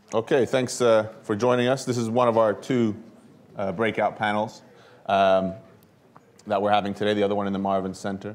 Okay, thanks for joining us. This is one of our two breakout panels that we're having today, the other one in the Marvin Center.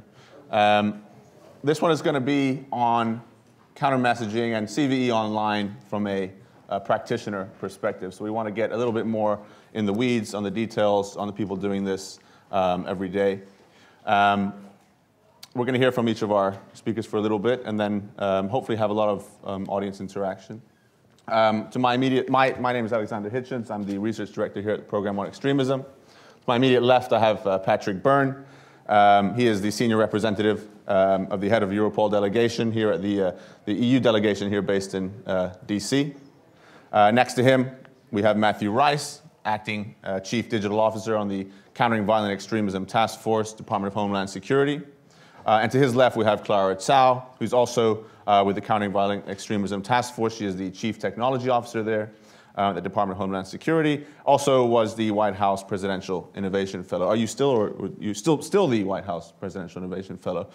This one is going to be on counter-messaging and CVE online from a practitioner perspective. So we want to get a little bit more in the weeds, on the details, on the people doing this every day. We're going to hear from each of our speakers for a little bit, and then hopefully have a lot of audience interaction. To my immediate, my name is Alexander Hitchens. I'm the research director here at the program on Extremism. To my immediate left, I have Patrick Byrne. He is the senior representative of the head of Europol Delegation here at the EU delegation here based in DC. Next to him, we have Matthew Rice, acting chief digital officer on the Countering Violent Extremism Task Force, Department of Homeland Security. And to his left, we have Clara Tsao, who's also with the Countering Violent Extremism Task Force. She is the Chief Technology Officer there at the Department of Homeland Security. Also was the White House Presidential Innovation Fellow. Are you still, or are you still the White House Presidential Innovation Fellow?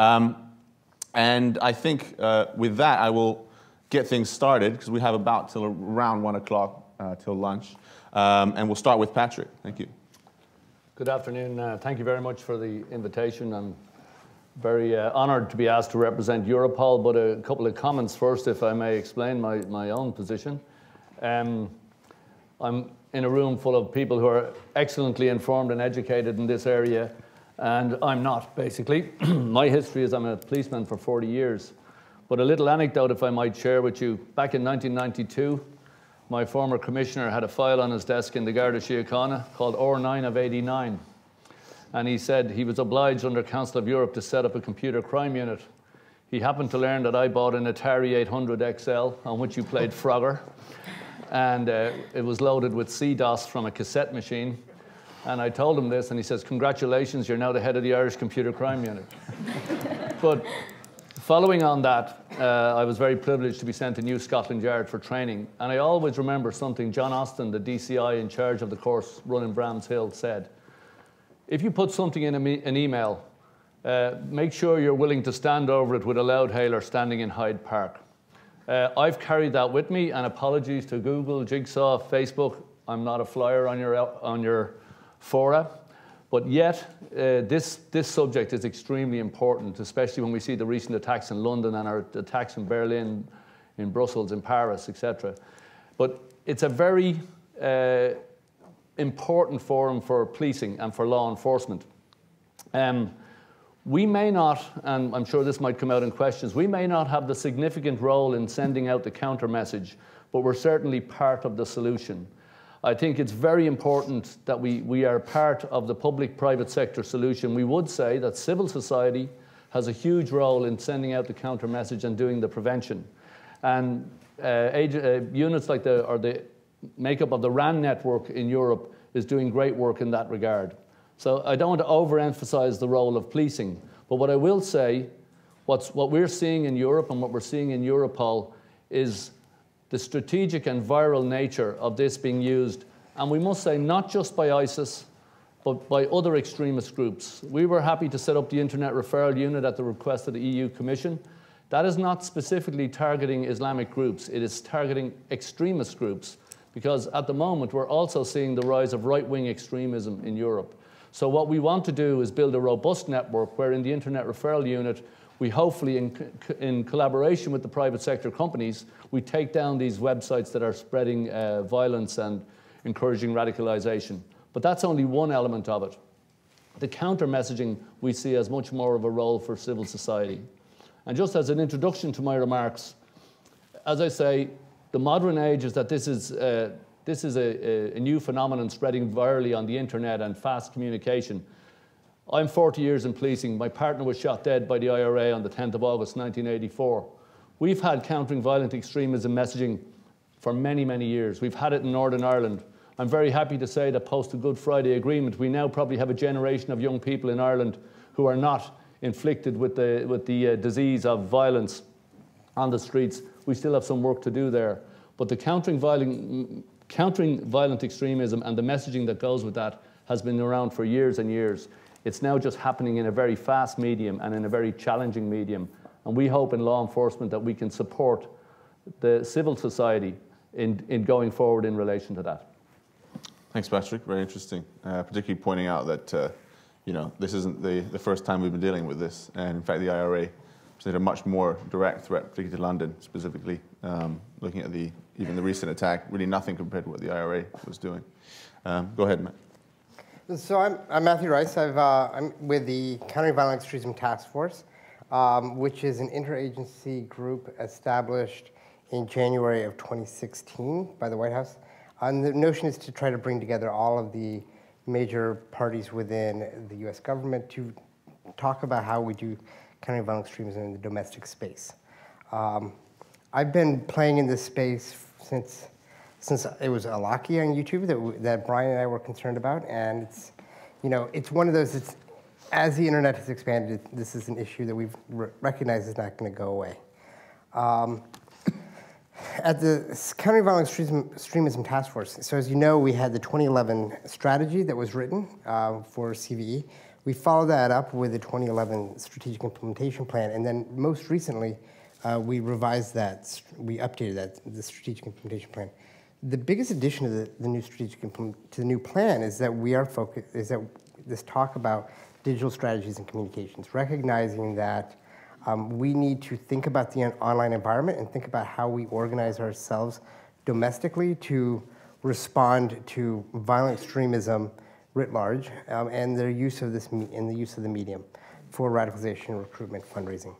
And I think with that, I will get things started, because we have about till around 1 o'clock till lunch. And we'll start with Patrick. Thank you. Good afternoon. Thank you very much for the invitation. I'm very honored to be asked to represent Europol, but a couple of comments first, if I may explain my own position. I'm in a room full of people who are excellently informed and educated in this area, and I'm not, basically. My history is I'm a policeman for 40 years. But a little anecdote, if I might share with you. Back in 1992, my former commissioner had a file on his desk in the Garda Síochána called R9 of 89. And he said he was obliged under Council of Europe to set up a computer crime unit. He happened to learn that I bought an Atari 800 XL on which you played Frogger. And it was loaded with CDOS from a cassette machine. And I told him this, and he says, "Congratulations, you're now the head of the Irish Computer Crime Unit." But following on that, I was very privileged to be sent to New Scotland Yard for training. And I always remember something John Austin, the DCI in charge of the course run in Bramshill, said. If you put something in an email, make sure you're willing to stand over it with a loudhailer standing in Hyde Park. I've carried that with me, and apologies to Google, Jigsaw, Facebook. I'm not a flyer on your fora. But yet, this subject is extremely important, especially when we see the recent attacks in London and our attacks in Berlin, in Brussels, in Paris, etc. But it's a very important forum for policing and for law enforcement. We may not, and I'm sure this might come out in questions, we may not have the significant role in sending out the counter message, but we're certainly part of the solution. I think it's very important that we are part of the public-private sector solution. We would say that civil society has a huge role in sending out the counter message and doing the prevention. And units like the makeup of the RAN network in Europe is doing great work in that regard. So I don't want to overemphasize the role of policing, but what I will say, what we're seeing in Europe and what we're seeing in Europol is the strategic and viral nature of this being used, and we must say not just by ISIS, but by other extremist groups. We were happy to set up the Internet Referral Unit at the request of the EU Commission. That is not specifically targeting Islamic groups, it is targeting extremist groups, because at the moment we're also seeing the rise of right-wing extremism in Europe. So what we want to do is build a robust network where in the Internet Referral Unit, we hopefully, in collaboration with the private sector companies, we take down these websites that are spreading violence and encouraging radicalization. But that's only one element of it. The counter-messaging we see as much more of a role for civil society. And just as an introduction to my remarks, as I say, the modern age is that this is a new phenomenon spreading virally on the internet and fast communication. I'm 40 years in policing. My partner was shot dead by the IRA on the 10th of August 1984. We've had countering violent extremism messaging for many, many years. We've had it in Northern Ireland. I'm very happy to say that post the Good Friday Agreement, we now probably have a generation of young people in Ireland who are not inflicted with the disease of violence on the streets. We still have some work to do there. But the countering violent extremism and the messaging that goes with that has been around for years and years. It's now just happening in a very fast medium and in a very challenging medium. And we hope in law enforcement that we can support the civil society in going forward in relation to that. Thanks, Patrick. Very interesting. Particularly pointing out that this isn't the first time we've been dealing with this, and in fact, the IRA presented a much more direct threat, particularly to London specifically. Looking at even the recent attack, really nothing compared to what the IRA was doing. Go ahead, Matt. So I'm Matthew Rice. I'm with the Countering Violent Extremism Task Force, which is an interagency group established in January of 2016 by the White House. And the notion is to try to bring together all of the major parties within the US government to talk about how we do countering violent extremism in the domestic space. I've been playing in this space since it was Alaki on YouTube that Brian and I were concerned about, and it's one of those. As the internet has expanded, this is an issue that we've recognized is not going to go away. At the Countering Violent Extremism Task Force, so as you know, we had the 2011 strategy that was written for CVE. We followed that up with the 2011 Strategic Implementation Plan, and then most recently, we revised that, we updated the Strategic Implementation Plan. The biggest addition to the new plan is that this talk about digital strategies and communications, recognizing that we need to think about the online environment and think about how we organize ourselves domestically to respond to violent extremism writ large, and the use of the medium for radicalization, recruitment, fundraising.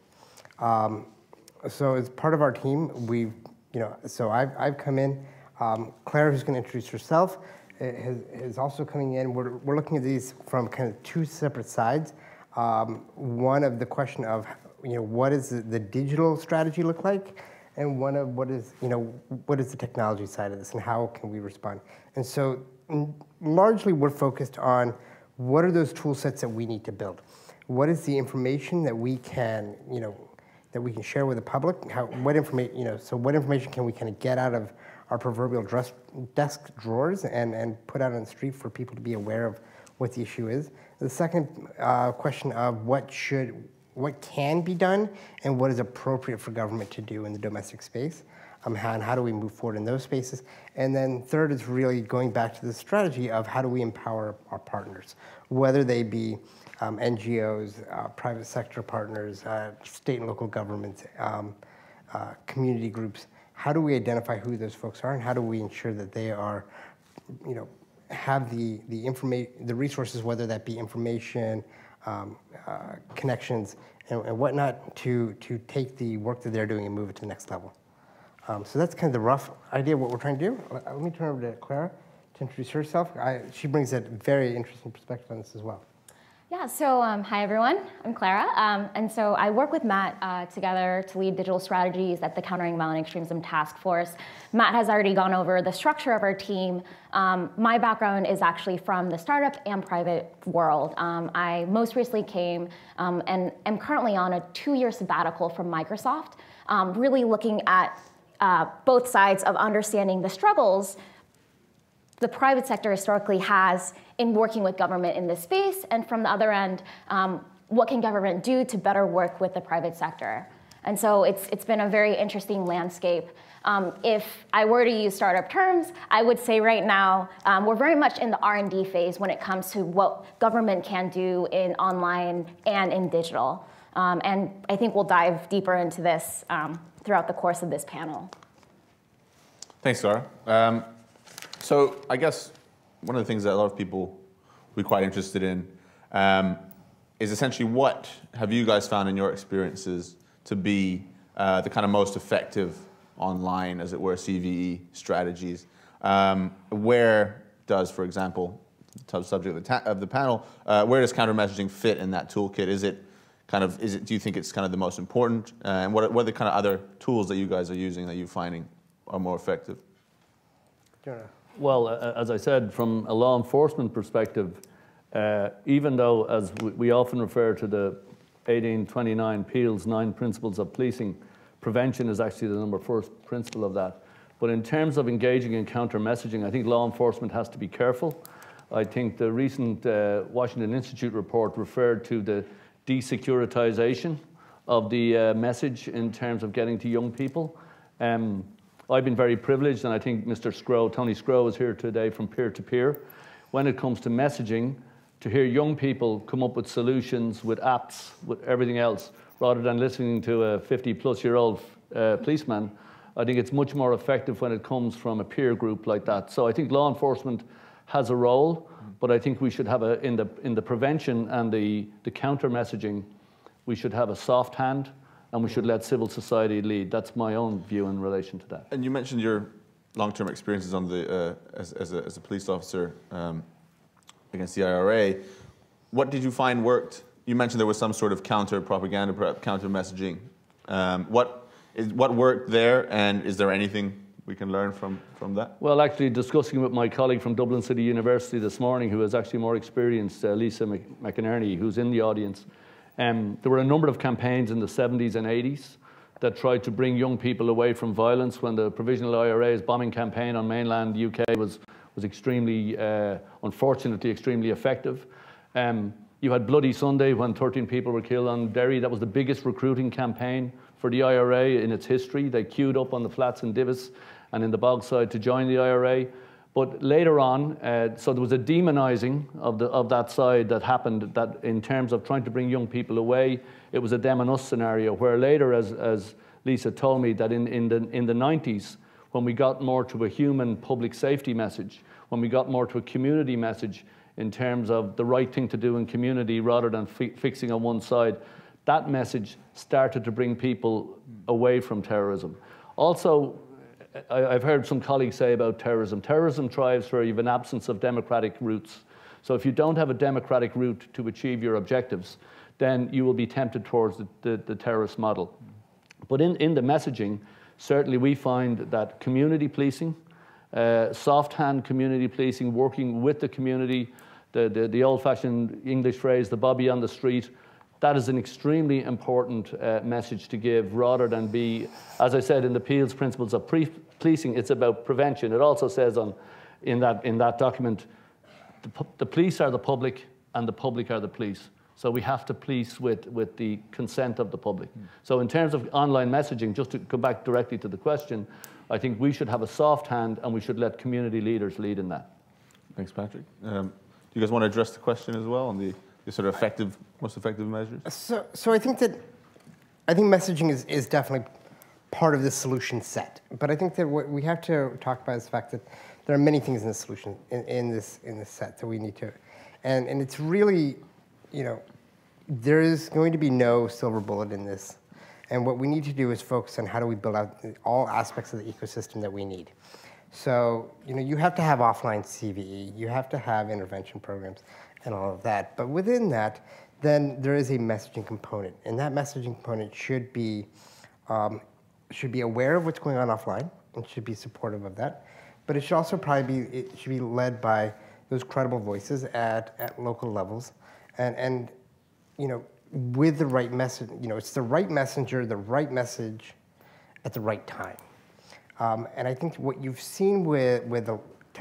So as part of our team, so I've come in. Clara, who's going to introduce herself, is also coming in. We're looking at these from kind of two separate sides. One of the question of what does the digital strategy look like, and one of what is the technology side of this, and how can we respond? And so largely we're focused on what are those tool sets that we need to build. What is the information that we can share with the public? What information can we kind of get out of our proverbial desk drawers and put out on the street for people to be aware of what the issue is? The second question of what can be done and what is appropriate for government to do in the domestic space, and how do we move forward in those spaces? And then third is really going back to the strategy of how do we empower our partners, whether they be NGOs, private sector partners, state and local governments, community groups. How do we identify who those folks are, and how do we ensure that they are, have the resources, whether that be information, connections, and whatnot, to take the work that they're doing and move it to the next level. So that's kind of the rough idea of what we're trying to do. Let me turn over to Clara to introduce herself. She brings a very interesting perspective on this as well. Yeah, so hi everyone, I'm Clara, and so I work with Matt together to lead digital strategies at the Countering Violent Extremism Task Force. Matt has already gone over the structure of our team. My background is actually from the startup and private world. I most recently came and am currently on a 2-year sabbatical from Microsoft, really looking at both sides of understanding the struggles the private sector historically has in working with government in this space, and from the other end, what can government do to better work with the private sector? And so it's been a very interesting landscape. If I were to use startup terms, I would say right now, we're very much in the R&D phase when it comes to what government can do in online and in digital. And I think we'll dive deeper into this throughout the course of this panel. Thanks, Clara. So I guess one of the things that a lot of people will be quite interested in is essentially what have you guys found in your experiences to be the kind of most effective online, as it were, CVE strategies? Where does, for example, the subject of the panel, where does counter-messaging fit in that toolkit? Do you think it's kind of the most important? And what are the kind of other tools that you guys are using that you're finding are more effective? Well, as I said, from a law enforcement perspective, even though, as we often refer to the 1829 Peel's 9 principles of policing, prevention is actually the #1 principle of that. But in terms of engaging in counter-messaging, I think law enforcement has to be careful. I think the recent Washington Institute report referred to the desecuritization of the message in terms of getting to young people. I've been very privileged, and I think Mr. Tony Scrow is here today from peer-to-peer. When it comes to messaging, to hear young people come up with solutions, with apps, with everything else, rather than listening to a 50-plus-year-old policeman, I think it's much more effective when it comes from a peer group like that. So I think law enforcement has a role, but I think we should have in the prevention and the counter messaging, we should have a soft hand, and we should let civil society lead. That's my own view in relation to that. And you mentioned your long-term experiences on the as a police officer against the IRA. What did you find worked? You mentioned there was some sort of counter propaganda, counter messaging. What worked there, and is there anything we can learn from that? Well, actually, discussing with my colleague from Dublin City University this morning, who is actually more experienced, Lisa McInerney, who's in the audience, there were a number of campaigns in the 70s and 80s that tried to bring young people away from violence. When the Provisional IRA's bombing campaign on mainland UK was extremely, unfortunately, extremely effective. You had Bloody Sunday when 13 people were killed on Derry. That was the biggest recruiting campaign for the IRA in its history. They queued up on the flats in Divis and in the Bogside to join the IRA. But later on, so there was a demonizing of that side that happened, that in terms of trying to bring young people away, it was a them and us scenario, where later, as Lisa told me, that in the 90s, when we got more to a human public safety message, when we got more to a community message in terms of the right thing to do in community rather than fixing on one side, that message started to bring people away from terrorism. Also, I've heard some colleagues say about terrorism. Terrorism thrives where you have an absence of democratic routes. So if you don't have a democratic route to achieve your objectives, then you will be tempted towards the terrorist model. But in the messaging, certainly we find that community policing, soft-hand community policing, working with the community, the old-fashioned English phrase, the bobby on the street, that is an extremely important message to give, rather than be, as I said, in the Peel's principles of policing, it's about prevention. It also says in that document, the police are the public and the public are the police. So we have to police with the consent of the public. So in terms of online messaging, just to come back directly to the question, I think we should have a soft hand and we should let community leaders lead in that. Thanks, Patrick. Do you guys want to address the question as well on the sort of most effective measures? So I think messaging is definitely part of the solution set. But I think that what we have to talk about is the fact that there are many things in the solution in this set that we need to, and it's really, there is going to be no silver bullet in this. And what we need to do is focus on how do we build out all aspects of the ecosystem that we need. So, you have to have offline CVE, you have to have intervention programs and all of that. But within that, then there is a messaging component. And that messaging component should be aware of what's going on offline and should be supportive of that. But it should also it should be led by those credible voices at local levels. And with the right message, it's the right messenger, the right message at the right time. And I think what you've seen with the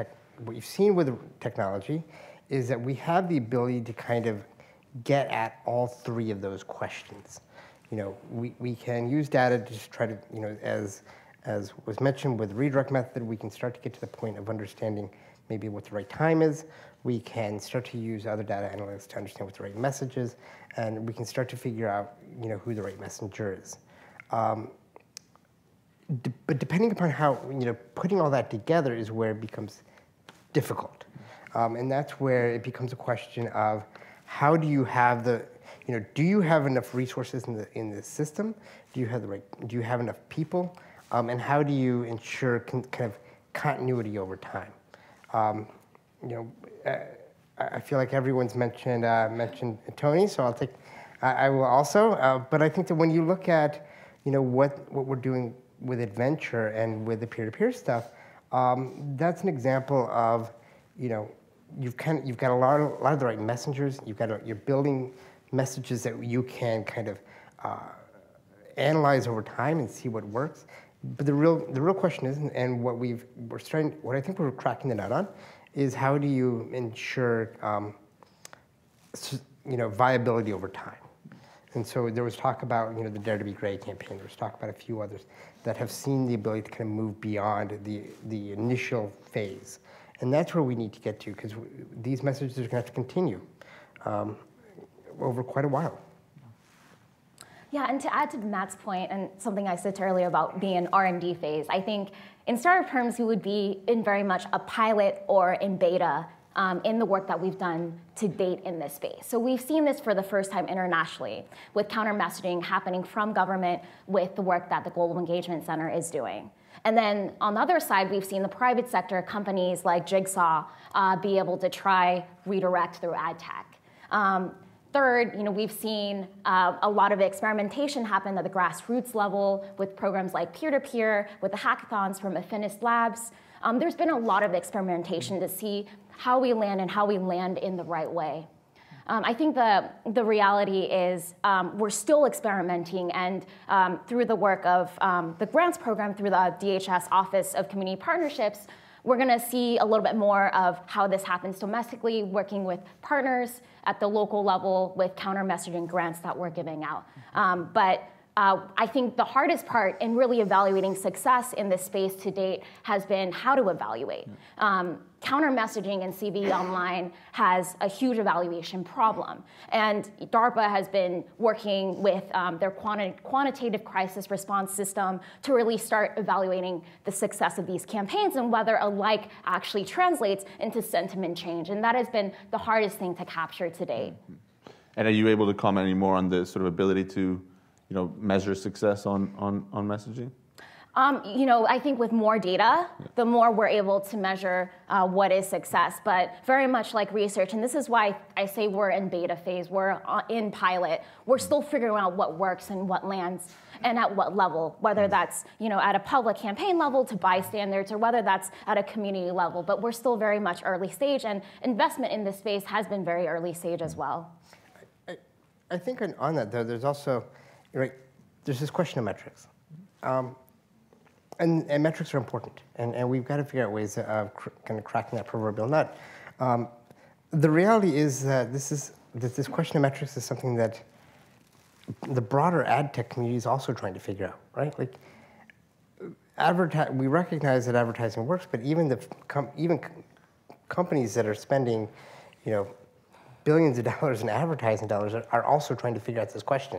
technology is that we have the ability to kind of get at all three of those questions. We can use data to just try to, as was mentioned with the redirect method, we can start to get to the point of understanding maybe what the right time is. We can start to use other data analytics to understand what the right message is, and we can start to figure out, who the right messenger is. But depending upon how, putting all that together is where it becomes difficult. And that's where it becomes a question of how do you have do you have enough resources in the system? Do you have enough people? And how do you ensure kind of continuity over time? I feel like everyone's mentioned Tony, so I will also. But I think that when you look at what we're doing with Adventure and with the peer-to-peer stuff, that's an example of you've got a lot of the right messengers. You're building messages that you can kind of analyze over time and see what works. But the real question is, and what I think we're cracking the nut on, is how do you ensure viability over time? And so there was talk about, the Dare to be Grey campaign. There was talk about a few others that have seen the ability to kind of move beyond the initial phase. And that's where we need to get to, because these messages are going to have to continue over quite a while. Yeah, and to add to Matt's point, and something I said earlier about being an R&D phase, I think in startup terms, we would be in very much a pilot or in beta in the work that we've done to date in this space. So we've seen this for the first time internationally with counter messaging happening from government with the work that the Global Engagement Center is doing. And then on the other side, we've seen the private sector companies like Jigsaw be able to try redirect through ad tech. Third, we've seen a lot of experimentation happen at the grassroots level with programs like peer-to-peer, with the hackathons from Affinis Labs. There's been a lot of experimentation to see how we land and how we land in the right way. I think the reality is we're still experimenting, and through the work of the grants program, through the DHS Office of Community Partnerships, we're going to see a little bit more of how this happens domestically, working with partners at the local level with counter messaging grants that we're giving out. But I think the hardest part in really evaluating success in this space to date has been how to evaluate. Counter messaging in CVE Online has a huge evaluation problem. And DARPA has been working with their quantitative crisis response system to really start evaluating the success of these campaigns and whether a like actually translates into sentiment change. And that has been the hardest thing to capture to date. And are you able to comment any more on the sort of ability to measure success on messaging? I think with more data, the more we're able to measure what is success. But very much like research, and this is why I say we're in beta phase, we're in pilot. We're still figuring out what works and what lands and at what level, whether that's at a public campaign level to bystanders or whether that's at a community level. But we're still very much early stage, and investment in this space has been very early stage as well. I think on that, though, there's also, there's this question of metrics. And metrics are important, and we've got to figure out ways of kind of cracking that proverbial nut. The reality is that this question of metrics is something that the broader ad tech community is also trying to figure out, right? Like, we recognize that advertising works, but even companies that are spending, billions of dollars in advertising dollars are also trying to figure out this question.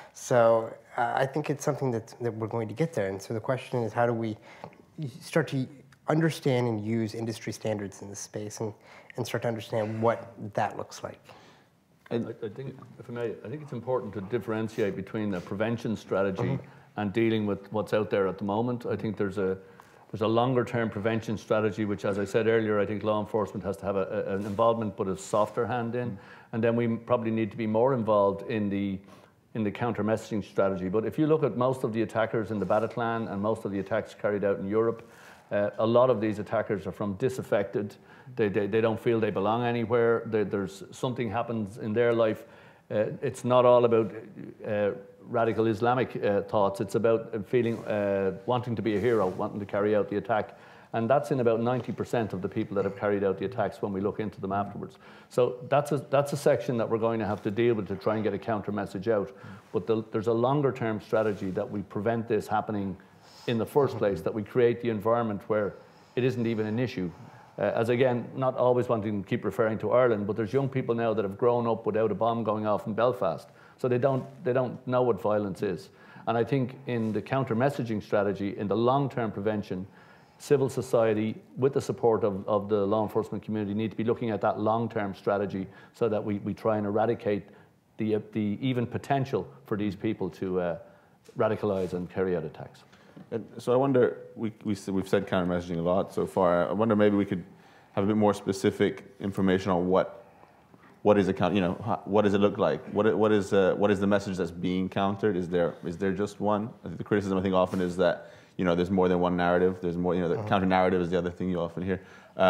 So I think it's something that we're going to get there. And so the question is, how do we start to understand and use industry standards in this space and start to understand what that looks like? I think, if I may, I think it's important to differentiate between the prevention strategy and dealing with what's out there at the moment. I think there's a longer-term prevention strategy, which, as I said earlier, I think law enforcement has to have an involvement, but a softer hand in. And then we probably need to be more involved in the counter-messaging strategy. But if you look at most of the attackers in the Bataclan and most of the attacks carried out in Europe, a lot of these attackers are from disaffected. They don't feel they belong anywhere. There's something happens in their life. It's not all about radical Islamic thoughts. It's about feeling, wanting to be a hero, wanting to carry out the attack. And that's in about 90% of the people that have carried out the attacks when we look into them afterwards. So that's a section that we're going to have to deal with to try and get a counter message out. But there's a longer term strategy that we prevent this happening in the first place, that we create the environment where it isn't even an issue. As again, not always wanting to keep referring to Ireland, but there's young people now that have grown up without a bomb going off in Belfast. So they don't know what violence is. And I think in the counter messaging strategy, in the long-term prevention, civil society, with the support of the law enforcement community, need to be looking at that long-term strategy so that we try and eradicate the even potential for these people to radicalize and carry out attacks. And so I wonder, we've said counter messaging a lot so far. I wonder maybe we could have a bit more specific information on what is what does it look like? What is the message that's being countered? Is there just one? I think the criticism I think often is that there's more than one narrative. There's more. The counter narrative is the other thing you often hear.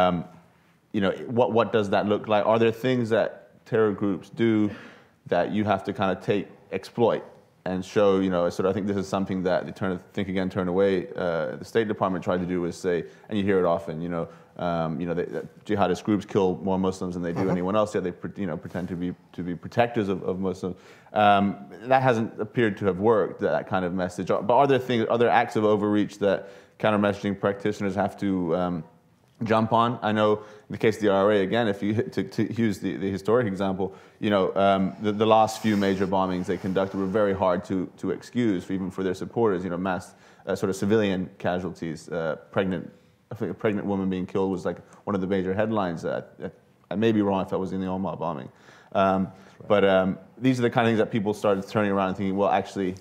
What does that look like? Are there things that terror groups do that you have to kind of exploit and show, sort of, I think this is something that the Think Again, Turn Away, the State Department tried to do, is say, and you hear it often, jihadist groups kill more Muslims than they do anyone else. Yet they pretend to be protectors of Muslims. That hasn't appeared to have worked, that kind of message. But are there acts of overreach that counter-messaging practitioners have to jump on? I know in the case of the IRA, again, if you to use the historic example, the last few major bombings they conducted were very hard to excuse, even for their supporters. Mass sort of civilian casualties, I think a pregnant woman being killed was like one of the major headlines. I may be wrong if that was in the Omagh bombing. But these are the kind of things that people started turning around and thinking, well, actually,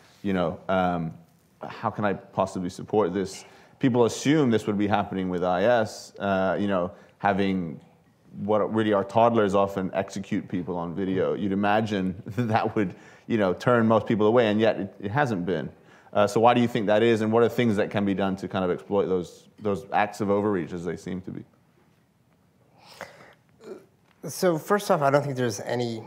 how can I possibly support this? People assume this would be happening with IS, having what really are toddlers often execute people on video. You'd imagine that would, turn most people away, and yet it hasn't been. So why do you think that is, and what are things that can be done to kind of exploit those acts of overreach as they seem to be? So first off, I don't think there's any,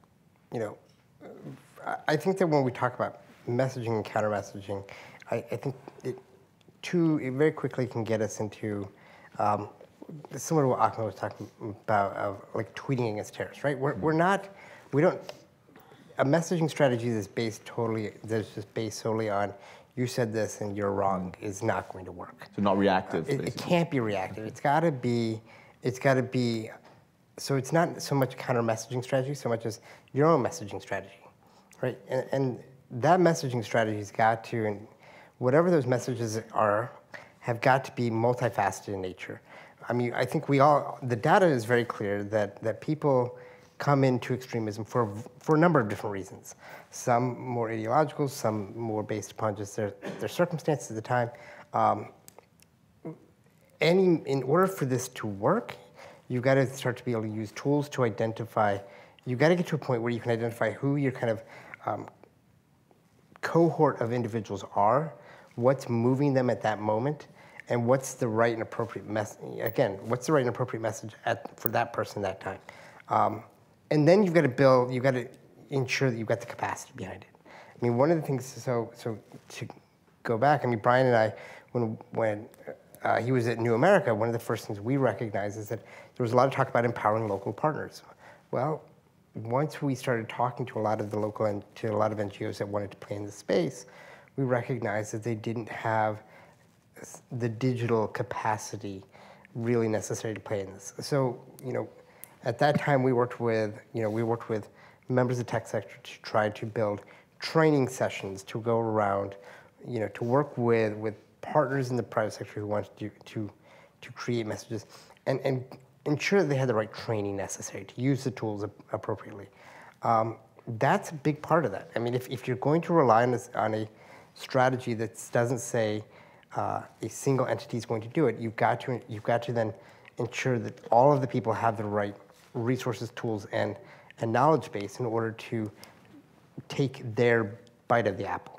I think that when we talk about messaging and counter-messaging, I think it very quickly can get us into similar to what Ahmed was talking about, of like tweeting against terrorists, right? A messaging strategy that's just based solely on you said this and you're wrong is not going to work. So not reactive. It can't be reactive. It's got to be. So it's not so much counter messaging strategy so much as your own messaging strategy, right? And that messaging strategy has got to, and whatever those messages are, have got to be multifaceted in nature. I mean, I think the data is very clear that people come into extremism for a number of different reasons. Some more ideological, some more based upon just their circumstances at the time. In order for this to work, you've got to start to be able to use tools to identify. You've got to get to a point where you can identify who your kind of cohort of individuals are, what's moving them at that moment, and what's the right and appropriate message. Again, what's the right and appropriate message for that person at that time. And then you've got to ensure that you've got the capacity behind it. I mean, one of the things, so to go back, I mean, Brian and I, when he was at New America, one of the first things we recognized is that there was a lot of talk about empowering local partners. Well, once we started talking to a lot of the local and to a lot of NGOs that wanted to play in the space, we recognized that they didn't have the digital capacity really necessary to play in this. So, at that time we worked with members of the tech sector to try to build training sessions to go around, to work with partners in the private sector who wanted to create messages and ensure that they had the right training necessary to use the tools appropriately. That's a big part of that. I mean, if you're going to rely on a strategy that doesn't say a single entity is going to do it, you've got to then ensure that all of the people have the right resources, tools, and knowledge base in order to take their bite of the apple.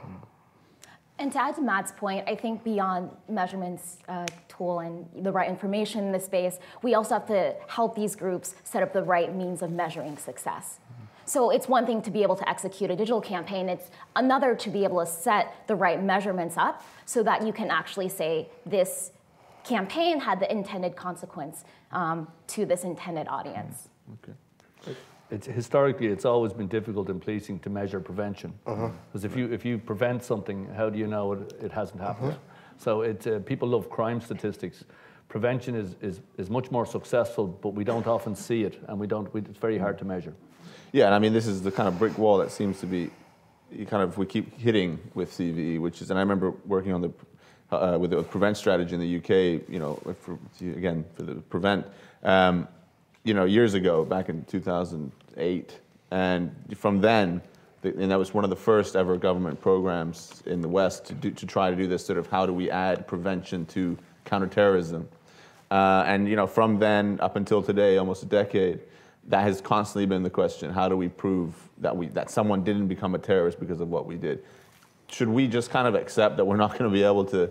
And to add to Matt's point, I think beyond measurements tool and the right information in the space, we also have to help these groups set up the right means of measuring success. So it's one thing to be able to execute a digital campaign, it's another to be able to set the right measurements up so that you can actually say this campaign had the intended consequence to this intended audience. Okay. Historically, it's always been difficult in policing to measure prevention. Because if you prevent something, how do you know it hasn't happened? So people love crime statistics. Prevention is much more successful, but we don't often see it, and it's very hard to measure. Yeah, and I mean, this is the kind of brick wall that seems to be, we keep hitting with CVE, which is, and I remember working on with the prevent strategy in the UK, for the prevent, years ago, back in 2008, and from then, and that was one of the first ever government programs in the West to try to do this sort of how do we add prevention to counterterrorism, and from then up until today, almost a decade, that has constantly been the question: how do we prove that someone didn't become a terrorist because of what we did? Should we just kind of accept that we're not going to be able to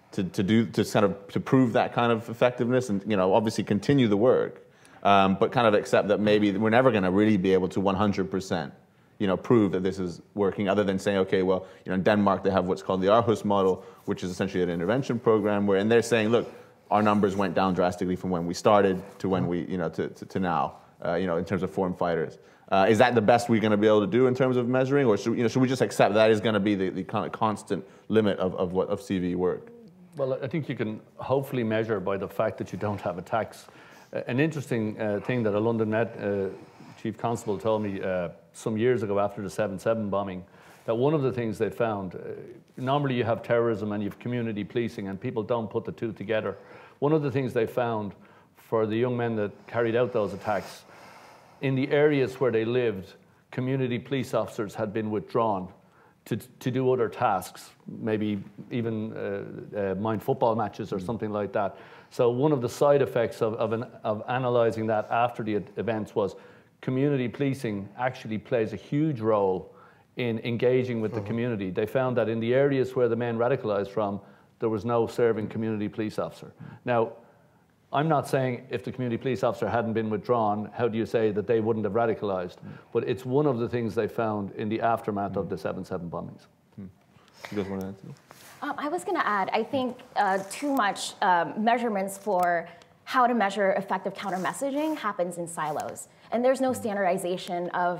prove that kind of effectiveness, and obviously continue the work, but kind of accept that maybe we're never going to really be able to 100%, prove that this is working, other than saying, okay, well, in Denmark they have what's called the Aarhus model, which is essentially an intervention program, and they're saying, look, our numbers went down drastically from when we started to when we, to now, in terms of foreign fighters. Is that the best we're going to be able to do in terms of measuring, or should we just accept that is going to be the kind of constant limit of CVE work? Well, I think you can hopefully measure by the fact that you don't have attacks. An interesting thing that a London Met chief constable told me some years ago after the 7/7 bombing, that one of the things they found, normally you have terrorism and you have community policing, and people don't put the two together. One of the things they found for the young men that carried out those attacks, in the areas where they lived, community police officers had been withdrawn to do other tasks, maybe even mind football matches or something like that. So one of the side effects of analysing that after the events was community policing actually plays a huge role in engaging with the community. They found that in the areas where the men radicalised from, there was no serving community police officer. Now, I'm not saying if the community police officer hadn't been withdrawn, how do you say that they wouldn't have radicalised? But it's one of the things they found in the aftermath of the 7/7 bombings. You guys want to add to that? I was going to add, I think too much measurements for how to measure effective counter-messaging happens in silos. And there's no standardization of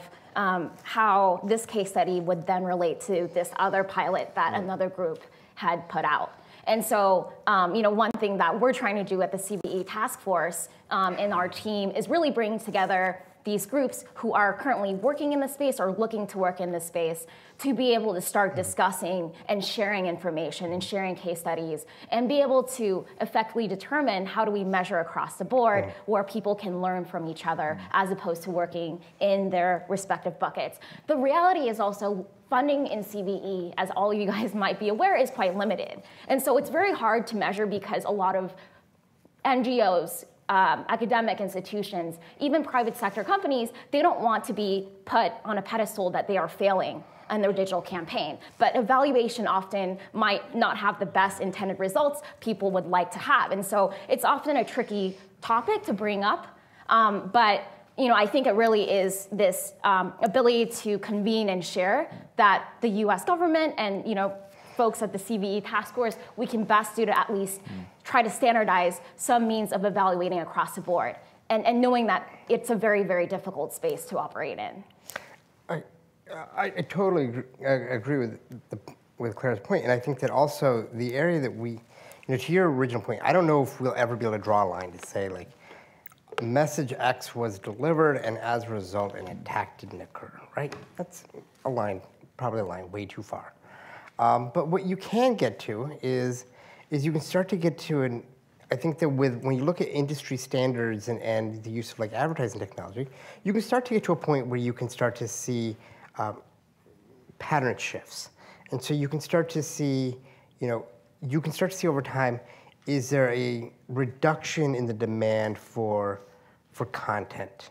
how this case study would then relate to this other pilot that another group had put out. And so, one thing that we're trying to do at the CVE task force in our team is really bring together these groups who are currently working in the space or looking to work in this space to be able to start discussing and sharing information and sharing case studies and be able to effectively determine how do we measure across the board where people can learn from each other as opposed to working in their respective buckets. The reality is also funding in CVE, as all of you guys might be aware, is quite limited. And so it's very hard to measure because a lot of NGOs, academic institutions, even private sector companies, they don't want to be put on a pedestal that they are failing in their digital campaign. But evaluation often might not have the best intended results people would like to have. And so it's often a tricky topic to bring up. But I think it really is this ability to convene and share that the US government and folks at the CVE task force, we can best do to at least try to standardize some means of evaluating across the board and knowing that it's a very, very difficult space to operate in. I totally agree with Clara's point, and I think that also the area that we, to your original point, I don't know if we'll ever be able to draw a line to say like, message X was delivered and as a result an attack didn't occur, right? That's a line, probably a line way too far. But what you can get to is you can start to get to I think that when you look at industry standards and the use of like advertising technology, you can start to get to a point where you can start to see pattern shifts. And so you can start to see, over time, is there a reduction in the demand for content?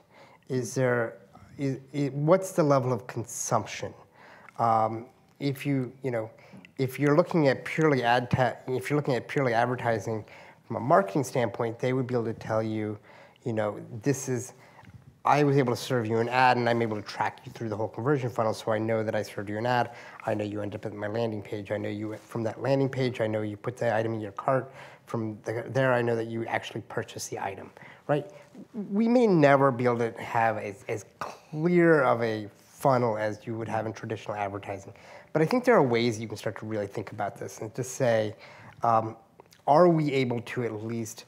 What's the level of consumption? If you're looking at purely advertising from a marketing standpoint, they would be able to tell you, I was able to serve you an ad and I'm able to track you through the whole conversion funnel, so I know that I served you an ad. I know you end up at my landing page. I know you went from that landing page. I know you put the item in your cart. From there, I know that you actually purchased the item, right? We may never be able to have as clear of a funnel as you would have in traditional advertising. But I think there are ways you can start to really think about this and to say, are we able to at least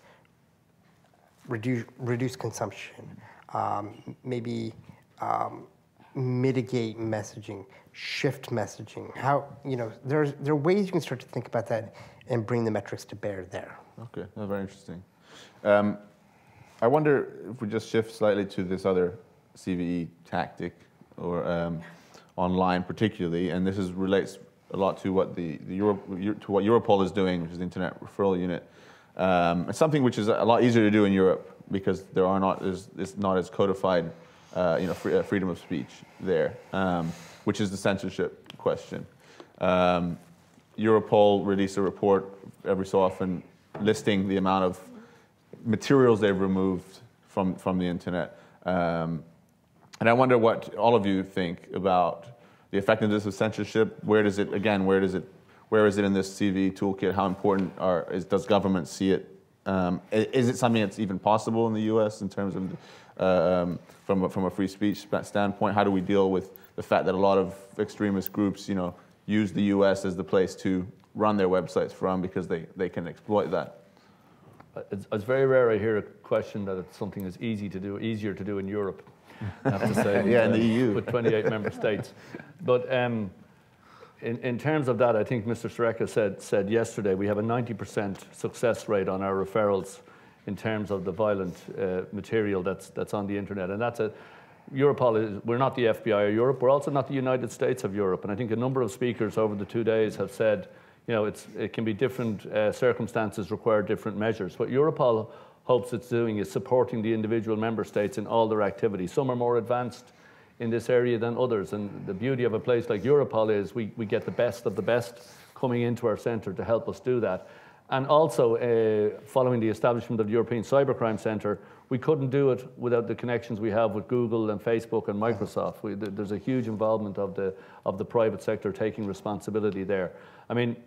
reduce consumption, maybe mitigate messaging, shift messaging? There are ways you can start to think about that and bring the metrics to bear there. Okay, that's very interesting. I wonder if we just shift slightly to this other CVE tactic, or online particularly, and this relates a lot to what what Europol is doing, which is the Internet Referral Unit. It's something which is a lot easier to do in Europe because it's not as codified, freedom of speech there, which is the censorship question. Europol released a report every so often listing the amount of materials they've removed from the internet. And I wonder what all of you think about the effectiveness of censorship. Where is it in this CV toolkit? How important does government see it? Is it something that's even possible in the U.S. in terms of from a free speech standpoint? How do we deal with the fact that a lot of extremist groups, use the U.S. as the place to run their websites from because they can exploit that? It's very rare I hear a question that it's something that's easier to do in Europe. I have to say, yeah, in the EU. With 28 member states. But in terms of that, I think Mr. Sareka said yesterday, we have a 90% success rate on our referrals in terms of the violent material that's on the internet. And that's Europol we're not the FBI of Europe, we're also not the United States of Europe. And I think a number of speakers over the 2 days have said, it can be different circumstances require different measures. What Europol hopes it's doing is supporting the individual member states in all their activities. Some are more advanced in this area than others, and the beauty of a place like Europol is we get the best of the best coming into our centre to help us do that. And also, following the establishment of the European Cybercrime Centre, we couldn't do it without the connections we have with Google and Facebook and Microsoft. There's a huge involvement of the private sector taking responsibility there. I mean,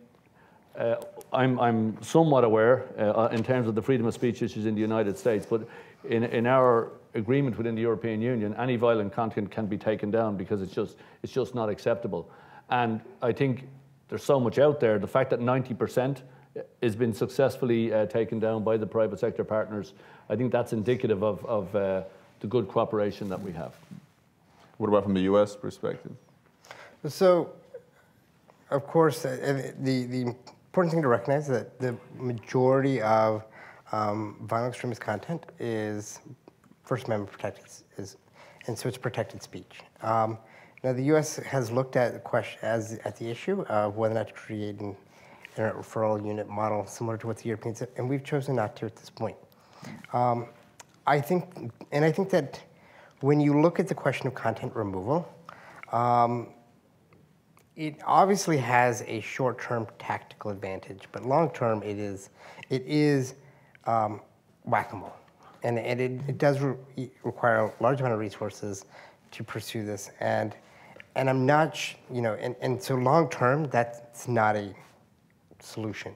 I'm somewhat aware in terms of the freedom of speech issues in the United States, but in our agreement within the European Union, any violent content can be taken down because it's just not acceptable. And I think there's so much out there. The fact that 90% has been successfully taken down by the private sector partners, I think that's indicative of the good cooperation that we have. What about from the U.S. perspective? So, of course, the important thing to recognize is that the majority of violent extremist content is First Amendment protected, and so it's protected speech. Now, the U.S. has looked at the question at the issue of whether or not to create an internet referral unit model similar to what the Europeans did, and we've chosen not to at this point. I think that when you look at the question of content removal, it obviously has a short-term tactical advantage, but long-term it is whack-a-mole, and it does require a large amount of resources to pursue this, and I'm not, and so long-term that's not a solution.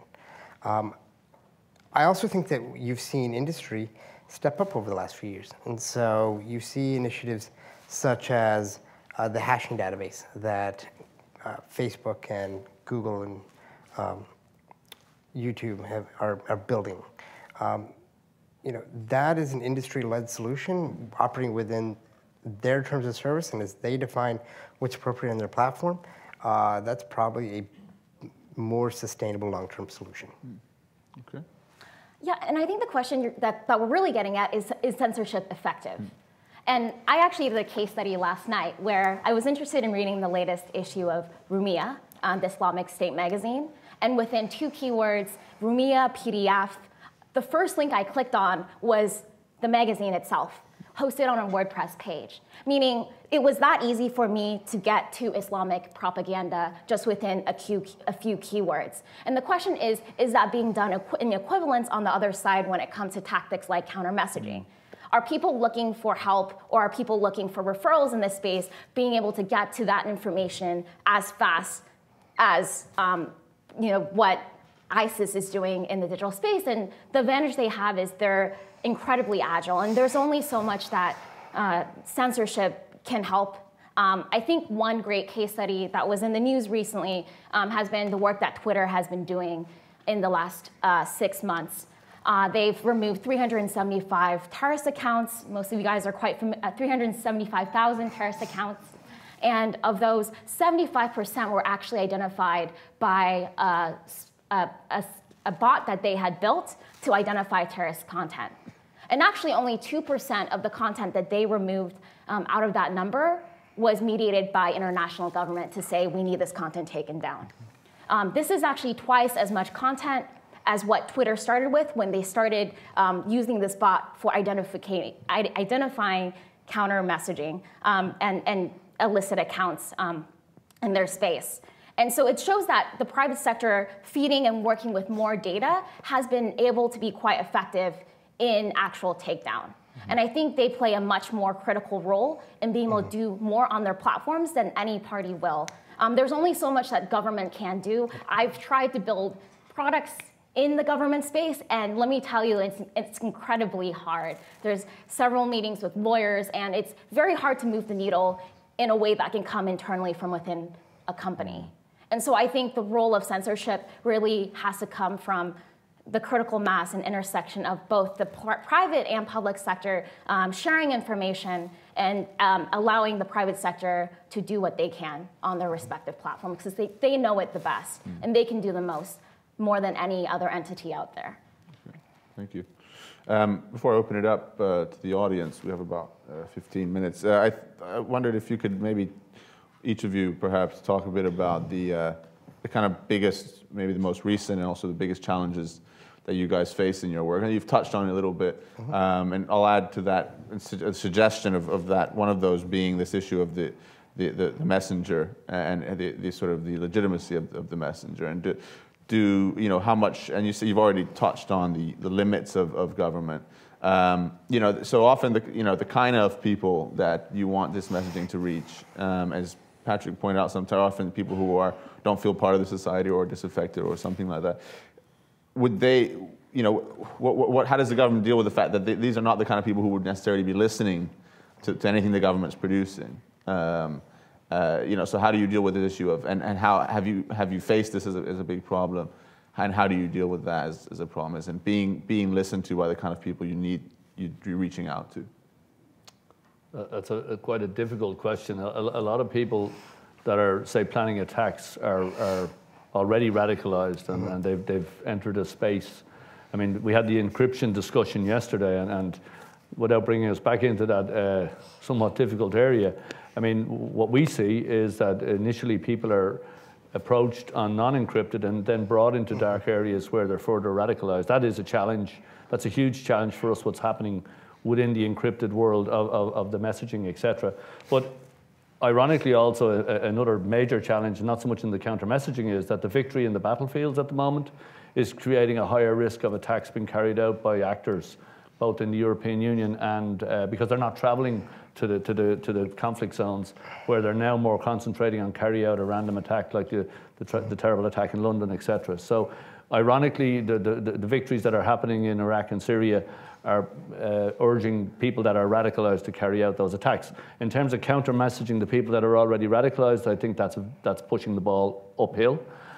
I also think that you've seen industry step up over the last few years, and so you see initiatives such as the hashing database that Facebook and Google and YouTube are building. That is an industry-led solution operating within their terms of service, and as they define what's appropriate on their platform, that's probably a more sustainable long-term solution. Okay. Yeah, and I think the question that we're really getting at is censorship effective? And I actually did a case study last night where I was interested in reading the latest issue of Rumiyah, the Islamic State magazine. And within 2 keywords, Rumiyah PDF, the first link I clicked on was the magazine itself, hosted on a WordPress page. Meaning it was that easy for me to get to Islamic propaganda just within a few keywords. And the question is that being done in equivalence on the other side when it comes to tactics like counter-messaging? Are people looking for help, or are people looking for referrals in this space, being able to get to that information as fast as what ISIS is doing in the digital space? And the advantage they have is they're incredibly agile, and there's only so much that censorship can help. I think one great case study that was in the news recently has been the work that Twitter has been doing in the last 6 months. They've removed 375 terrorist accounts. Most of you guys are quite familiar, 375,000 terrorist accounts. And of those, 75% were actually identified by a bot that they had built to identify terrorist content. And actually only 2% of the content that they removed out of that number was mediated by international government to say, we need this content taken down. This is actually twice as much content as what Twitter started with when they started using this bot for identifying counter messaging and illicit accounts in their space. And so it shows that the private sector feeding and working with more data has been able to be quite effective in actual takedown. And I think they play a much more critical role in being able to do more on their platforms than any party will. There's only so much that government can do. I've tried to build products in the government space, and let me tell you, it's incredibly hard. There's several meetings with lawyers, and it's very hard to move the needle in a way that can come internally from within a company. And so I think the role of censorship really has to come from the critical mass and intersection of both the private and public sector sharing information and allowing the private sector to do what they can on their respective platforms, because they know it the best, and they can do the most, more than any other entity out there. Okay. Thank you. Before I open it up to the audience, we have about 15 minutes. I wondered if you could maybe, each of you perhaps, talk a bit about the kind of biggest, maybe the most recent, and also the biggest challenges that you guys face in your work. And you've touched on it a little bit, and I'll add to that a suggestion of that, one of those being this issue of the messenger and the sort of the legitimacy of the messenger. And do you know how much, and you say you've already touched on the limits of government. You know, so often the kind of people that you want this messaging to reach, as Patrick pointed out, sometimes often people who don't feel part of the society or disaffected or something like that. Would they, you know, how does the government deal with the fact that these are not the kind of people who would necessarily be listening to anything the government's producing? You know, so how do you deal with this issue of, and how have you faced this as a big problem, and how do you deal with that as a problem, and being listened to by the kind of people you're reaching out to? That's quite a difficult question. A lot of people that are, say, planning attacks are already radicalized, and they've entered a space. I mean, we had the encryption discussion yesterday, and without bringing us back into that somewhat difficult area, I mean, what we see is that initially people are approached on non-encrypted and then brought into dark areas where they're further radicalized. That is a challenge. That's a huge challenge for us, what's happening within the encrypted world of the messaging, etc. But ironically, also another major challenge, not so much in the counter-messaging, is that the victory in the battlefields at the moment is creating a higher risk of attacks being carried out by actors, both in the European Union and because they're not traveling to the conflict zones, where they're now more concentrating on carry out a random attack like the terrible attack in London, etc. So ironically, the victories that are happening in Iraq and Syria are urging people that are radicalized to carry out those attacks. In terms of counter-messaging the people that are already radicalized, I think that's pushing the ball uphill.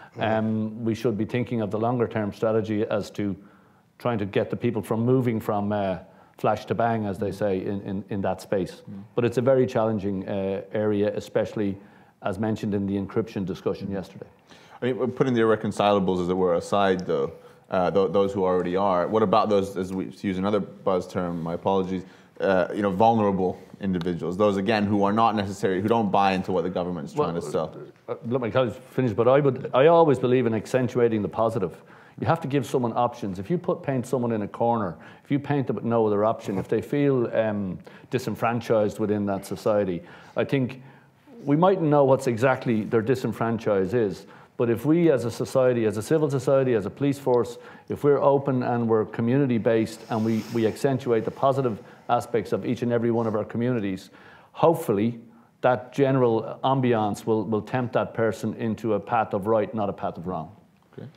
We should be thinking of the longer-term strategy as to trying to get the people from moving from flash to bang, as they say, in that space. But it's a very challenging area, especially as mentioned in the encryption discussion yesterday. I mean, putting the irreconcilables, as it were, aside, though, those who already are, what about those, as we use another buzz term, my apologies, you know, vulnerable individuals, those, again, who are not necessarily, who don't buy into what the government's trying to sell? Let my colleagues finish, but I always believe in accentuating the positive. You have to give someone options. If you paint someone in a corner, if you paint them with no other option, if they feel disenfranchised within that society, I think we mightn't know what's exactly their disenfranchise is, but if we as a society, as a civil society, as a police force, if we're open and we're community-based and we accentuate the positive aspects of each and every one of our communities, hopefully that general ambiance will tempt that person into a path of right, not a path of wrong. Okay.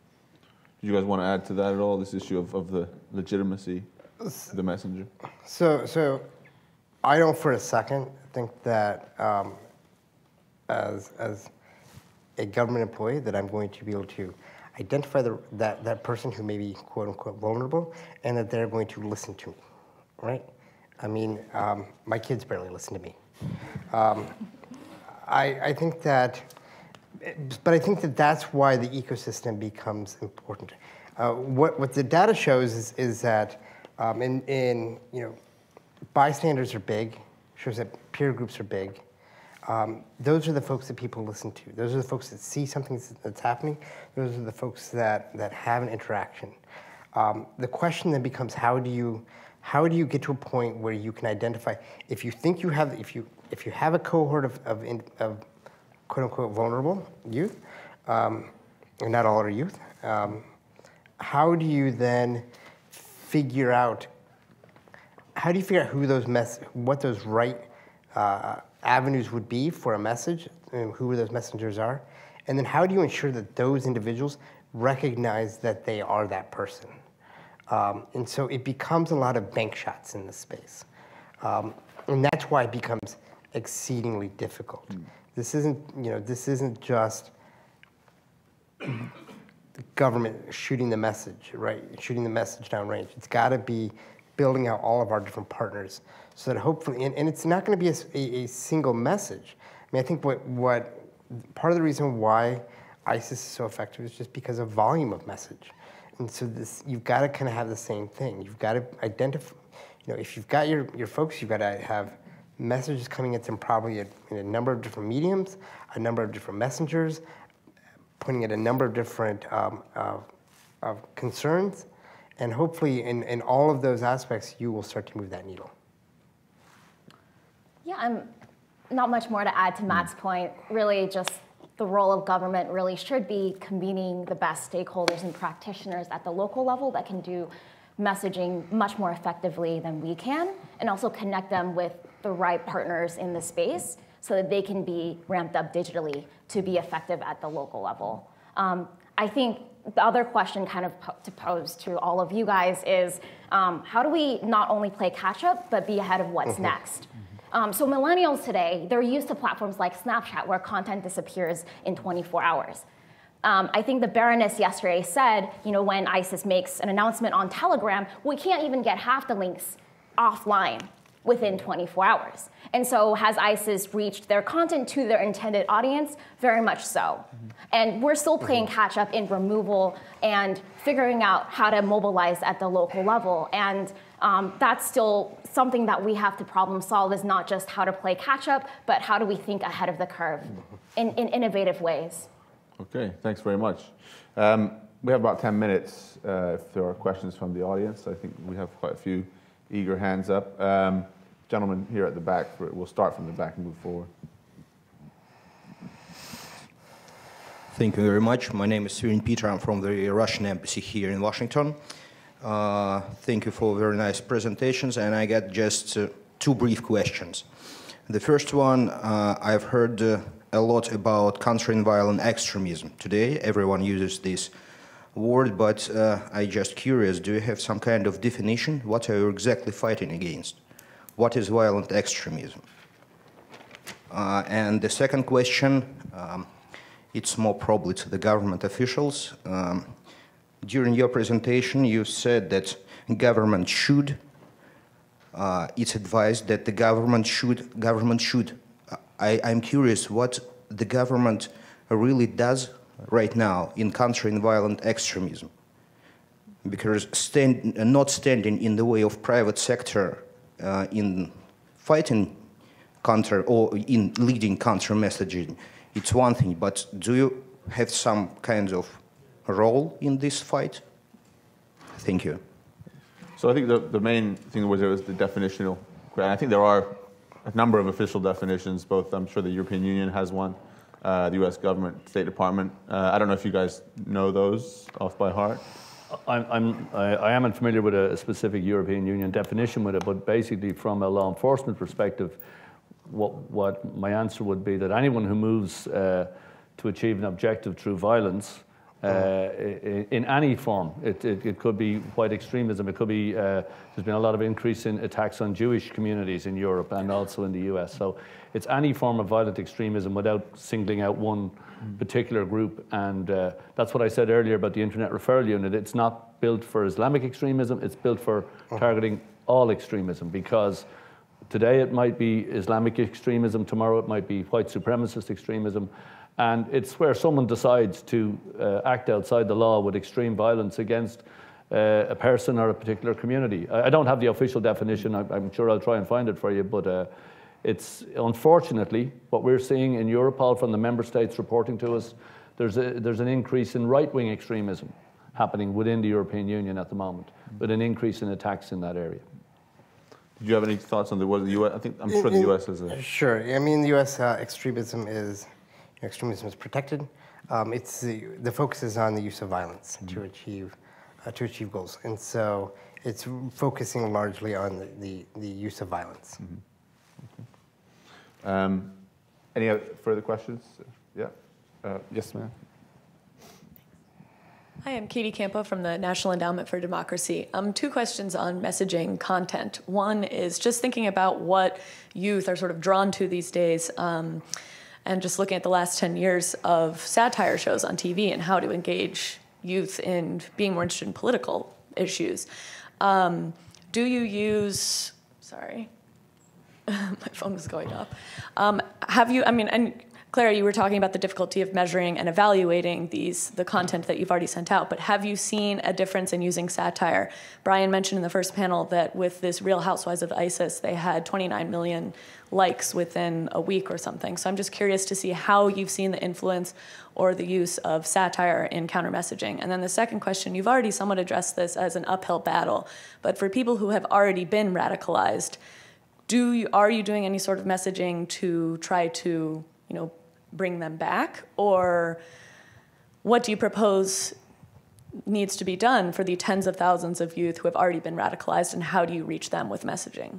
Do you guys want to add to that at all, this issue of the legitimacy of the messenger? So I don't for a second think that as a government employee that I'm going to be able to identify that person who may be quote unquote vulnerable, and that they're going to listen to me, right? I mean, my kids barely listen to me. I think that, but I think that that's why the ecosystem becomes important. What the data shows is that you know, bystanders are big, shows that peer groups are big. Those are the folks that people listen to. Those are the folks that see something that's happening. Those are the folks that have an interaction. The question then becomes, how do you get to a point where you can identify, if you think you have, if you have a cohort of quote unquote vulnerable youth, and not all are youth, how do you then figure out how do you figure out what those right avenues would be for a message, and who those messengers are? And then how do you ensure that those individuals recognize that they are that person? And so it becomes a lot of bank shots in this space. And that's why it becomes exceedingly difficult. This isn't just the government shooting the message, right? Shooting the message downrange. It's got to be building out all of our different partners so that hopefully, and it's not going to be a single message. I mean, I think what part of the reason why ISIS is so effective is just because of volume of message. And so you've got to kind of have the same thing. You've got to identify, if you've got your folks, you've got to have messages coming at them probably in a number of different mediums, a number of different messengers, pointing at a number of different concerns, and hopefully in all of those aspects, you will start to move that needle. Yeah, not much more to add to Matt's point. Really just the role of government really should be convening the best stakeholders and practitioners at the local level that can do messaging much more effectively than we can, and also connect them with the right partners in the space so that they can be ramped up digitally to be effective at the local level. I think the other question kind of to pose to all of you guys is, how do we not only play catch up, but be ahead of what's next? So millennials today, they're used to platforms like Snapchat where content disappears in 24 hours. I think the Baroness yesterday said, when ISIS makes an announcement on Telegram, we can't even get half the links offline within 24 hours. And so has ISIS reached their content to their intended audience? Very much so. And we're still playing catch up in removal and figuring out how to mobilize at the local level. And that's still something that we have to problem solve, is not just how to play catch up, but how do we think ahead of the curve in innovative ways. Okay, thanks very much. We have about 10 minutes if there are questions from the audience. I think we have quite a few eager hands up. Gentlemen here at the back, we'll start from the back and move forward. Thank you very much. My name is Sven Peter. I'm from the Russian embassy here in Washington. Thank you for very nice presentations, and I got just two brief questions. The first one, I've heard a lot about countering violent extremism. Today, everyone uses this word, but I'm just curious, do you have some kind of definition? What are you exactly fighting against? What is violent extremism? And the second question, it's more probably to the government officials. During your presentation, you said that government should, it's advised that the government should. I'm curious what the government really does right now in countering violent extremism, because not standing in the way of private sector in fighting counter or in leading counter messaging, it's one thing, but do you have some kind of role in this fight? Thank you. So I think the main thing was the definitional. I think there are a number of official definitions, both I'm sure the European Union has one, the US government, State Department. I don't know if you guys know those off by heart. I am familiar with a specific European Union definition with it, but basically from a law enforcement perspective, what my answer would be that anyone who moves to achieve an objective through violence in any form, it could be white extremism, it could be, there's been a lot of increase in attacks on Jewish communities in Europe and also in the US. So it's any form of violent extremism without singling out one particular group. And that's what I said earlier about the Internet Referral Unit. It's not built for Islamic extremism, it's built for targeting all extremism, because today it might be Islamic extremism, tomorrow it might be white supremacist extremism. And it's where someone decides to act outside the law with extreme violence against a person or a particular community. I don't have the official definition. I'm sure I'll try and find it for you, but it's unfortunately what we're seeing in Europol from the member states reporting to us. There's an increase in right-wing extremism happening within the European Union at the moment, with an increase in attacks in that area. Did you have any thoughts on the US? I'm sure the US has a... Sure. I mean, the US extremism is protected. The focus is on the use of violence to achieve goals. And so it's focusing largely on the use of violence. Okay. Any other further questions? Yeah. Yes, ma'am. Hi, I'm Katie Campo from the National Endowment for Democracy. 2 questions on messaging content. One is just thinking about what youth are sort of drawn to these days, and just looking at the last 10 years of satire shows on TV and how to engage youth in being more interested in political issues. Do you use, sorry, my phone was going up. Have you, I mean, and Clara, you were talking about the difficulty of measuring and evaluating the content that you've already sent out, but have you seen a difference in using satire? Brian mentioned in the first panel that with this Real Housewives of ISIS, they had 29 million likes within a week or something. So I'm just curious to see how you've seen the influence or the use of satire in counter-messaging. And then the second question, you've already somewhat addressed this as an uphill battle, but for people who have already been radicalized, are you doing any sort of messaging to try to, bring them back? Or what do you propose needs to be done for the tens of thousands of youth who have already been radicalized, and how do you reach them with messaging?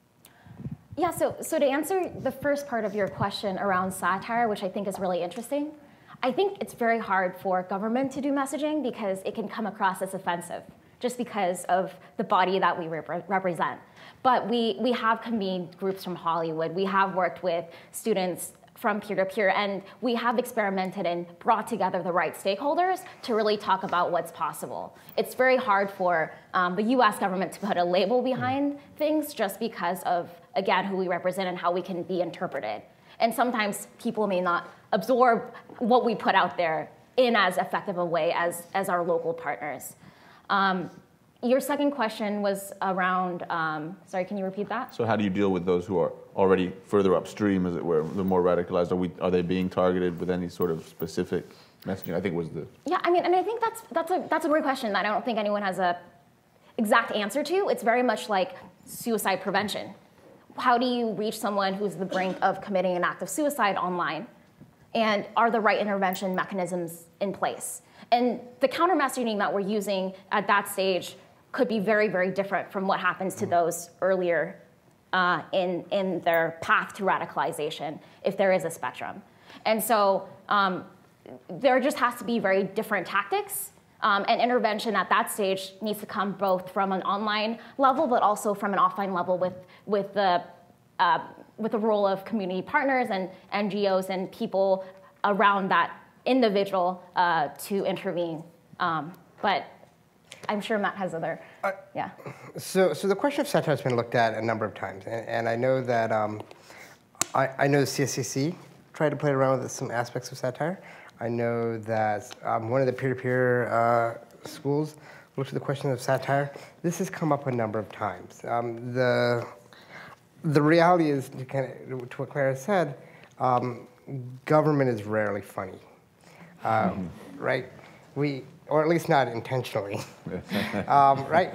Yeah, so to answer the first part of your question around satire, which I think is really interesting, I think it's very hard for government to do messaging because it can come across as offensive, just because of the body that we represent. But we have convened groups from Hollywood. We have worked with students from peer-to-peer, and we have experimented and brought together the right stakeholders to really talk about what's possible. It's very hard for the US government to put a label behind things just because of, again, who we represent and how we can be interpreted. And sometimes people may not absorb what we put out there in as effective a way as our local partners. Your second question was around, sorry, can you repeat that? So how do you deal with those who are already further upstream, as it were, the more radicalized? Are they being targeted with any sort of specific messaging? I think was the... Yeah, I mean, and I think that's a great question that I don't think anyone has a exact answer to. It's very much like suicide prevention. How do you reach someone who's the brink of committing an act of suicide online? And are the right intervention mechanisms in place? And the counter messaging that we're using at that stage could be very, very different from what happens to those earlier in their path to radicalization, if there is a spectrum. And so there just has to be very different tactics, and intervention at that stage needs to come both from an online level, but also from an offline level with the role of community partners and NGOs and people around that individual to intervene. But I'm sure Matt has other, yeah. So the question of satire has been looked at a number of times, and I know that I know the CSCC tried to play around with some aspects of satire. I know that one of the peer-to-peer schools looked at the question of satire. This has come up a number of times. The reality is, to what Clara said, government is rarely funny, right? Or at least not intentionally, right?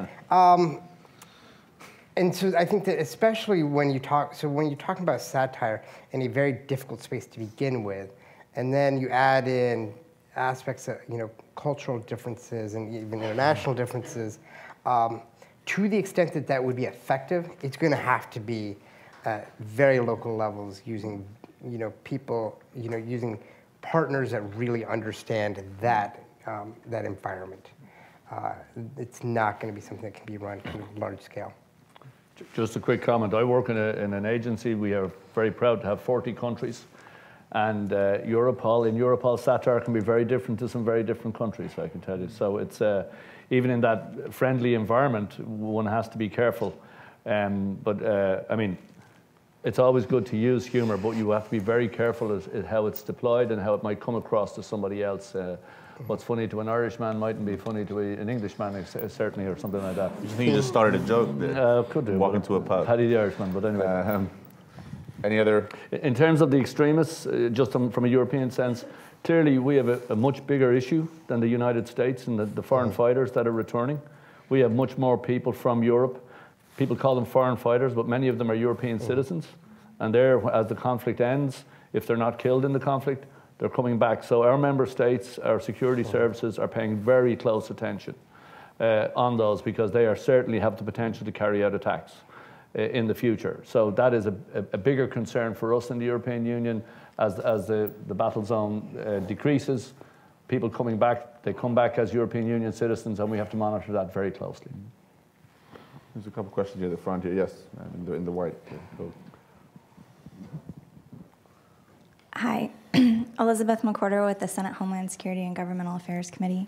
And so I think that especially when you're talking about satire in a very difficult space to begin with, and then you add in aspects of cultural differences and even international differences, to the extent that that would be effective, it's going to have to be at very local levels using people, using partners that really understand that environment. It's not going to be something that can be run to large scale. Just a quick comment. I work in an agency. We are very proud to have 40 countries. And Europol, satire can be very different to some very different countries, I can tell you. So it's, even in that friendly environment, one has to be careful. I mean, it's always good to use humor, but you have to be very careful at how it's deployed and how it might come across to somebody else. What's funny to an Irishman mightn't be funny to an Englishman, certainly, or something like that. You think you just started a joke there? Could do. Walk into a pub. Paddy the Irishman, but anyway. Any other? In terms of the extremists, just from a European sense, clearly we have a much bigger issue than the United States and the foreign fighters that are returning. We have much more people from Europe. People call them foreign fighters, but many of them are European citizens. And as the conflict ends, if they're not killed in the conflict, they're coming back. So our member states, our security services are paying very close attention. on those, because they certainly have the potential to carry out attacks in the future. So that is a bigger concern for us in the European Union as the battle zone decreases. People coming back, they come back as European Union citizens, and we have to monitor that very closely. There's a couple questions here at the front here. Yes, in the white coat. Hi, Elizabeth McWhorter with the Senate Homeland Security and Governmental Affairs Committee.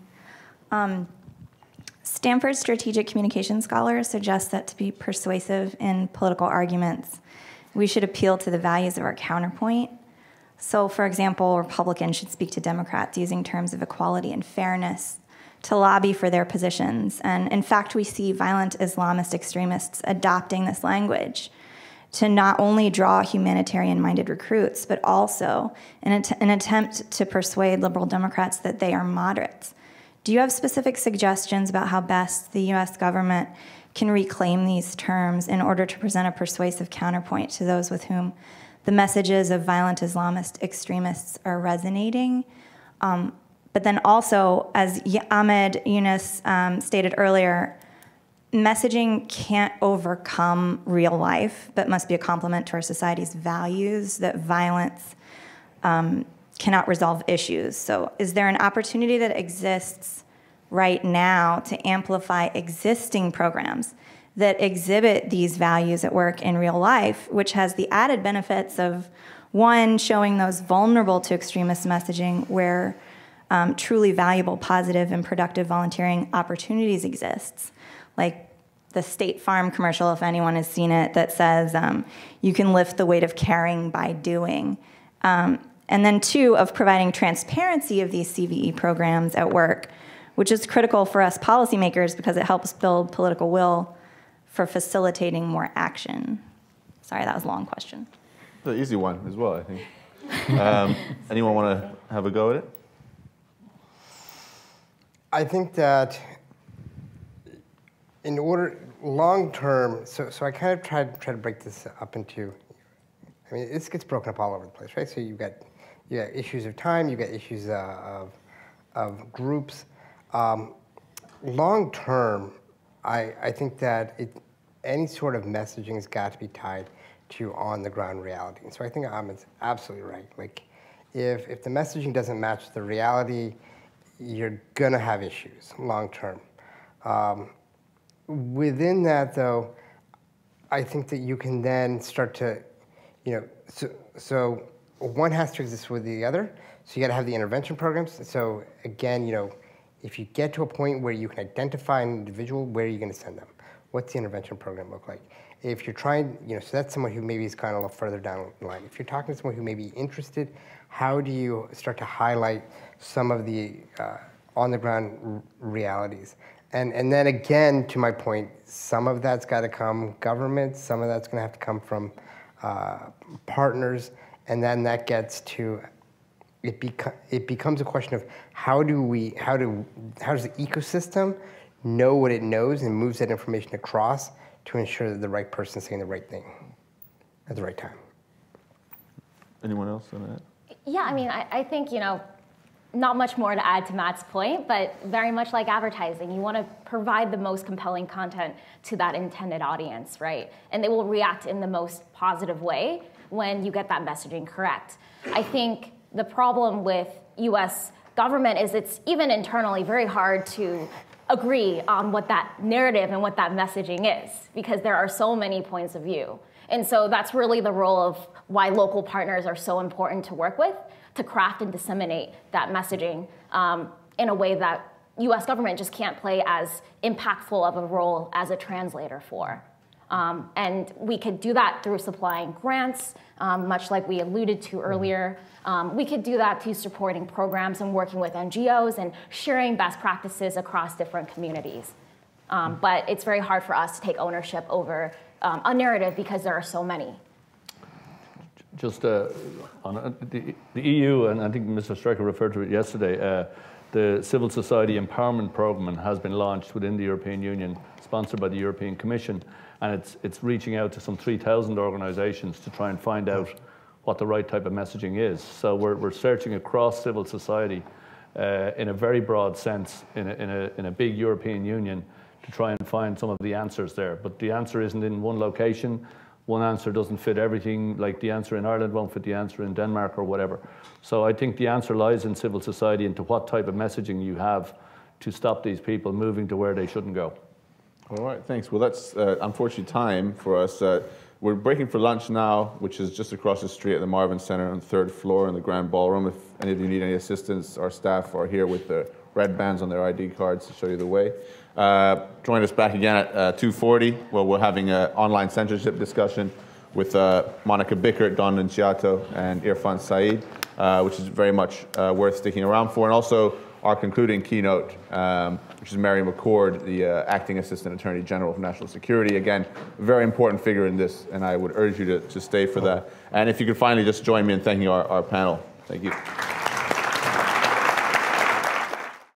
Stanford strategic communication scholars suggest that to be persuasive in political arguments, we should appeal to the values of our counterpoint. So, for example, Republicans should speak to Democrats using terms of equality and fairness to lobby for their positions. And in fact, we see violent Islamist extremists adopting this language to not only draw humanitarian-minded recruits, but also in an attempt to persuade liberal Democrats that they are moderates. Do you have specific suggestions about how best the US government can reclaim these terms in order to present a persuasive counterpoint to those with whom the messages of violent Islamist extremists are resonating? But then also, as Ahmed Yunus stated earlier, messaging can't overcome real life, but must be a complement to our society's values, that violence cannot resolve issues. So is there an opportunity that exists right now to amplify existing programs that exhibit these values at work in real life, which has the added benefits of, one, showing those vulnerable to extremist messaging where truly valuable, positive, and productive volunteering opportunities exists, like the State Farm commercial, if anyone has seen it, that says you can lift the weight of caring by doing. And then two, of providing transparency of these CVE programs at work, which is critical for us policymakers because it helps build political will for facilitating more action. Sorry, that was a long question. The easy one as well, I think. Anyone want to have a go at it? I think that in order, long term, so I kind of try to break this up into, I mean, this gets broken up all over the place, right? So you got issues of time, you got issues of groups. Long term, I think that any sort of messaging has got to be tied to on the ground reality. And so I think Ahmed's absolutely right. Like, if the messaging doesn't match the reality, you're gonna have issues long term. Within that, though, I think that you can then start to, so one has to exist with the other. So you got to have the intervention programs. So again, if you get to a point where you can identify an individual, where are you going to send them? What's the intervention program look like? If you're trying, so that's someone who maybe is kind of a little further down the line. If you're talking to someone who may be interested, how do you start to highlight some of the on-the-ground realities? And then again, to my point, some of that's got to come government, some of that's going to have to come from partners, and then that gets to, it becomes a question of how does the ecosystem know what it knows and moves that information across to ensure that the right person's saying the right thing at the right time. Anyone else on that? Yeah, I mean, I think, not much more to add to Matt's point, but very much like advertising, you want to provide the most compelling content to that intended audience, right? And they will react in the most positive way when you get that messaging correct. I think the problem with US government is it's even internally very hard to agree on what that narrative and what that messaging is, because there are so many points of view. And so that's really the role of why local partners are so important to work with, to craft and disseminate that messaging in a way that US government just can't play as impactful of a role as a translator for. And we could do that through supplying grants, much like we alluded to earlier. We could do that through supporting programs and working with NGOs and sharing best practices across different communities. But it's very hard for us to take ownership over a narrative because there are so many. Just on the EU, and I think Mr. Strecker referred to it yesterday, the Civil Society Empowerment Programme has been launched within the European Union, sponsored by the European Commission, and it's reaching out to some 3,000 organisations to try and find out what the right type of messaging is. So we're searching across civil society in a very broad sense in a big European Union to try and find some of the answers there. But the answer isn't in one location. One answer doesn't fit everything, like the answer in Ireland won't fit the answer in Denmark or whatever. So I think the answer lies in civil society and to what type of messaging you have to stop these people moving to where they shouldn't go. All right, thanks. Well, that's unfortunately time for us. We're breaking for lunch now, which is just across the street at the Marvin Center on the 3rd floor in the Grand Ballroom. If any of you need any assistance, our staff are here with the red bands on their ID cards to show you the way. Join us back again at 2:40, where we're having an online censorship discussion with Monica Bickert, Don Linciato, and Irfan Saeed, which is very much worth sticking around for. And also our concluding keynote, which is Mary McCord, the Acting Assistant Attorney General for National Security. Again, a very important figure in this, and I would urge you to stay for that. And if you could finally just join me in thanking our panel. Thank you.